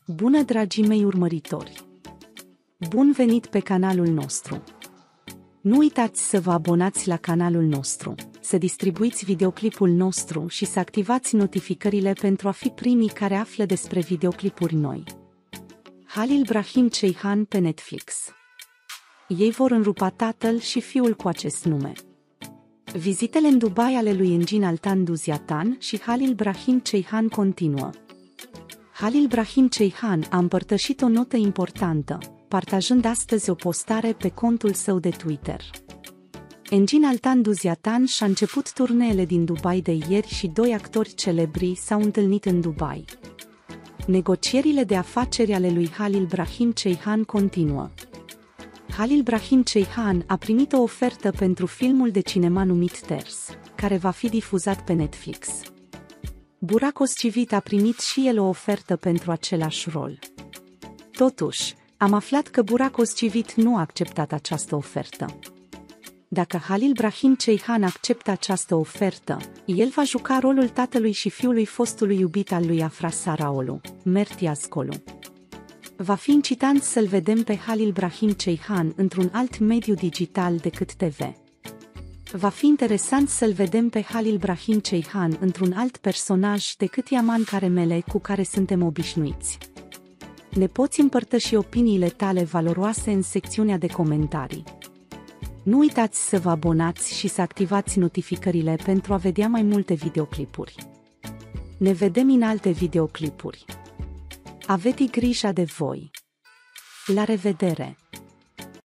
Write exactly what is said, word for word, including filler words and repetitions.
Bună, dragii mei urmăritori! Bun venit pe canalul nostru! Nu uitați să vă abonați la canalul nostru, să distribuiți videoclipul nostru și să activați notificările pentru a fi primii care află despre videoclipuri noi. Halil Brahim Ceyhan pe Netflix. Ei vor înrupa tatăl și fiul cu acest nume. Vizitele în Dubai ale lui Engin Altan Duziatan și Halil Brahim Ceyhan continuă. Halil Brahim Ceyhan a împărtășit o notă importantă, partajând astăzi o postare pe contul său de Twitter. Engin Altan Duziatan și-a început turneele din Dubai de ieri și doi actori celebri s-au întâlnit în Dubai. Negocierile de afaceri ale lui Halil Brahim Ceyhan continuă. Halil Brahim Ceyhan a primit o ofertă pentru filmul de cinema numit Ters, care va fi difuzat pe Netflix. Burak Özçivit a primit și el o ofertă pentru același rol. Totuși, am aflat că Burak Özçivit nu a acceptat această ofertă. Dacă Halil Brahim Ceyhan acceptă această ofertă, el va juca rolul tatălui și fiului fostului iubit al lui Afras Saraoglu, Mert Yazgholu. Va fi incitant să-l vedem pe Halil Brahim Ceyhan într-un alt mediu digital decât T V. Va fi interesant să-l vedem pe Halil Brahim Ceyhan într-un alt personaj decât Yaman Karamele cu care suntem obișnuiți. Ne poți împărtăși opiniile tale valoroase în secțiunea de comentarii. Nu uitați să vă abonați și să activați notificările pentru a vedea mai multe videoclipuri. Ne vedem în alte videoclipuri. Aveți grijă de voi! La revedere!